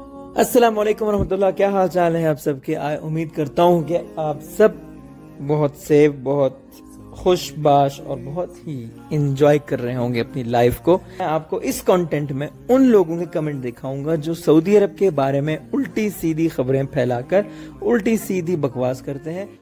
अस्सलाम वालेकुम रहमतुल्लाह। क्या हाल चाल है आप सबके। उम्मीद करता हूँ कि आप सब बहुत सेफ, बहुत खुशबाश और बहुत ही इंजॉय कर रहे होंगे अपनी लाइफ को। मैं आपको इस कंटेंट में उन लोगों के कमेंट दिखाऊंगा जो सऊदी अरब के बारे में उल्टी सीधी खबरें फैलाकर उल्टी सीधी बकवास करते हैं।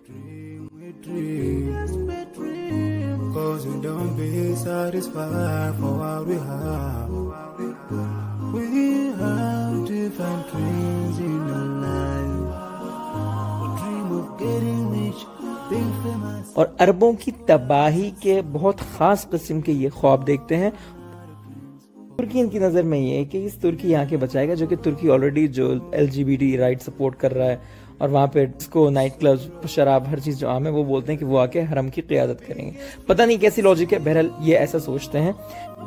और अरबों की तबाही के बहुत खास किस्म के ये ख्वाब देखते हैं। तुर्की इनकी नजर में ये है कि इस तुर्की यहाँ के बचाएगा, जो कि तुर्की ऑलरेडी जो LGBT राइट सपोर्ट कर रहा है और वहाँ पे डिस्को, नाइट क्लब, शराब, हर चीज जो आम है वो बोलते हैं कि वो आके हरम की क़ियादत करेंगे। पता नहीं कैसी लॉजिक है, बहरहाल ये ऐसा सोचते हैं।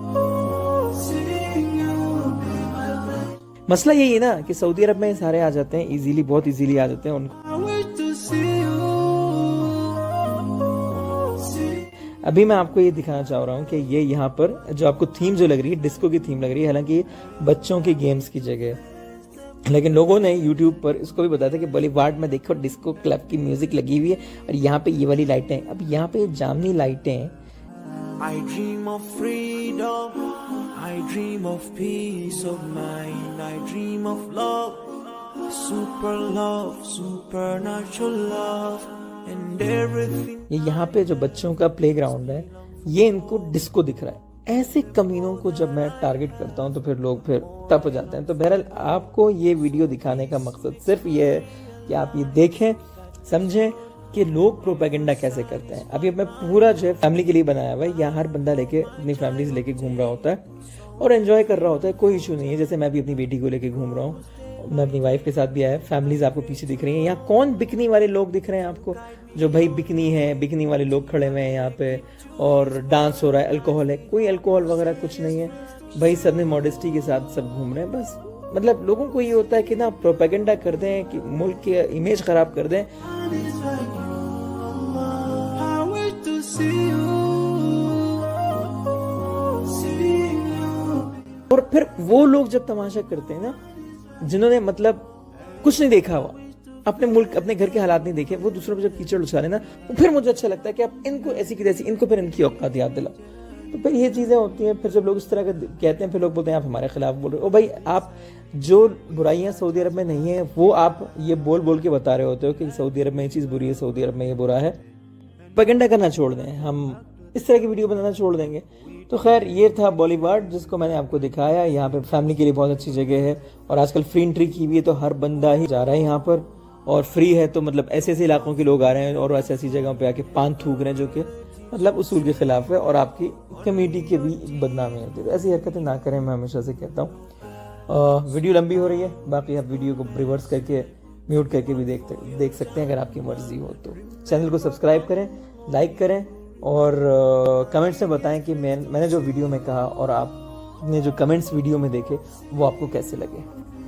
मसला यही है ना कि सऊदी अरब में सारे आ जाते हैं इजीली, बहुत इजीली आ जाते हैं उनको। अभी मैं आपको ये दिखाना चाह रहा हूँ कि ये यहाँ पर जो आपको थीम जो लग रही है, डिस्को की थीम लग रही है, हालांकि बच्चों के गेम्स की जगह है। लेकिन लोगों ने यूट्यूब पर इसको भी बताया था कि बॉलीवुड में देखो डिस्को क्लब की म्यूजिक लगी हुई है और यहाँ पे ये वाली लाइटें। अब यहाँ पे जामनी लाइटें, I dream of freedom, I dream of peace of mind, I dream of love, supernatural love and everything। ये यहाँ पे जो बच्चों का प्लेग्राउंड है, ये इनको डिस्को दिख रहा है। ऐसे कमीनों को जब मैं टारगेट करता हूँ तो फिर लोग फिर तप जाते हैं। तो बहरहाल आपको ये वीडियो दिखाने का मकसद सिर्फ ये है कि आप ये देखें, समझें कि लोग प्रोपेगेंडा कैसे करते हैं। अभी मैं पूरा जो है फैमिली के लिए बनाया हुआ है, यहाँ हर बंदा लेके अपनी फैमिली से लेके घूम रहा होता है और एंजॉय कर रहा होता है, कोई इशू नहीं है। जैसे मैं भी अपनी बेटी को लेके घूम रहा हूँ, मैं अपनी वाइफ के साथ भी आया। फैमिलीज आपको पीछे दिख रही हैं। यहाँ कौन बिकनी वाले लोग दिख रहे हैं आपको, जो भाई बिकनी है, बिकनी वाले लोग खड़े हुए हैं यहाँ पे और डांस हो रहा है, अल्कोहल है। कोई अल्कोहल वगैरह कुछ नहीं है भाई, सब में मॉडेस्टी के साथ सब घूम रहे हैं। बस मतलब लोगों को ये होता है कि ना प्रोपेगेंडा कर दें, कि मुल्क की इमेज खराब कर दें। और फिर वो लोग जब तमाशा करते हैं ना, जिन्होंने मतलब कुछ नहीं देखा हुआ, अपने मुल्क, अपने घर के हालात नहीं देखे, वो दूसरों पर जब कीचड़ उछाले ना, तो फिर मुझे अच्छा लगता है कि आप इनको ऐसी की तैसी, इनको फिर इनकी औकात याद दिलाओ। तो फिर ये चीजें होती हैं। फिर जब लोग इस तरह का कहते हैं, फिर लोग बोलते हैं आप हमारे खिलाफ बोल रहे हो। ओ भाई, आप जो बुराइयां सऊदी अरब में नहीं है वो आप ये बोल बोल के बता रहे होते हो कि सऊदी अरब में ये चीज बुरी है, सऊदी अरब में ये बुरा है। प्रोपेगेंडा करना छोड़ दें, हम इस तरह की वीडियो बनाना छोड़ देंगे। तो खैर, ये था बॉलीवुड जिसको मैंने आपको दिखाया। यहाँ पे फैमिली के लिए बहुत अच्छी जगह है और आजकल फ्री एंट्री की भी है, तो हर बंदा ही जा रहा है यहाँ पर और फ्री है। तो मतलब ऐसे ऐसे इलाकों के लोग आ रहे हैं और ऐसी ऐसी जगहों पे आके पान थूक रहे हैं, जो कि मतलब उसूल के खिलाफ है और आपकी कमेटी के भी बदनामी होती है। तो ऐसी हरकतें ना करें, मैं हमेशा से कहता हूँ। वीडियो लंबी हो रही है, बाकी आप वीडियो को रिवर्स करके, म्यूट करके भी देख सकते हैं अगर आपकी मर्जी हो तो। चैनल को सब्सक्राइब करें, लाइक करें और कमेंट्स में बताएं कि मैंने जो वीडियो में कहा और आपने जो कमेंट्स वीडियो में देखे वो आपको कैसे लगे।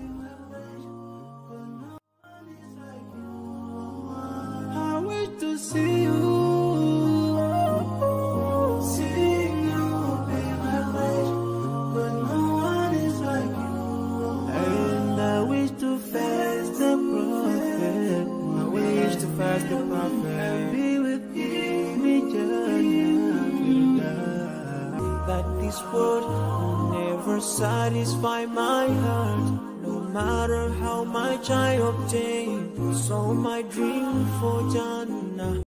That this world will never satisfy my heart, no matter how much I obtain. So my dream for Jannah.